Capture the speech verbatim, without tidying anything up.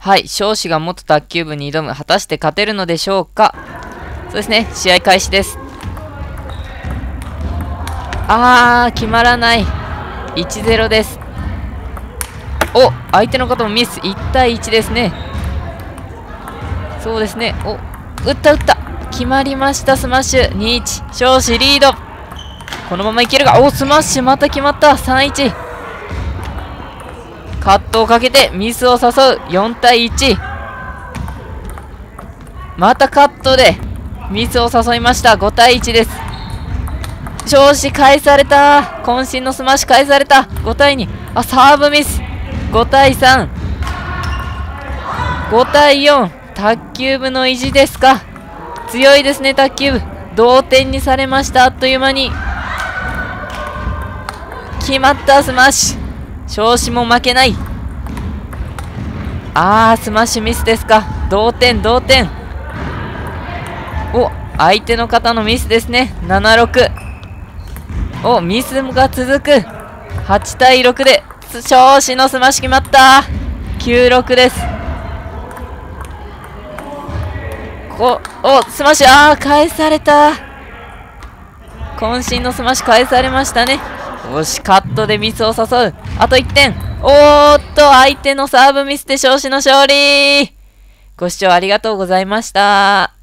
はい、少子が元卓球部に挑む。果たして勝てるのでしょうか。そうですね、試合開始です。あー、決まらない。いちたいゼロです。お、相手の方もミス。いちたいいちですね。そうですね。お、打った打った。決まりました、スマッシュ。にたいいち。少子リード。このままいけるが、お、スマッシュまた決まった。さんたいいち。カットをかけてミスを誘う。よんたいいち。またカットでミスを誘いました。ごたいいちです。少子返された。渾身のスマッシュ返された。ごたいに。あ、サーブミス。ごたいさん。ごたいよん。卓球部の意地ですか。強いですね、卓球部。同点にされました。あっという間に。決まった、スマッシュ。少子も負けない。あー、スマッシュミスですか。同点、同点。お、相手の方のミスですね。ななたいろく。お、ミスが続く。はちたいろくで、少子のスマッシュ決まった。きゅうたいろくです。こ、お、スマッシュ、あー、返された。渾身のスマッシュ返されましたね。よし、カットでミスを誘う。あといってん。おーっと、相手のサーブミスで少子の勝利。ご視聴ありがとうございました。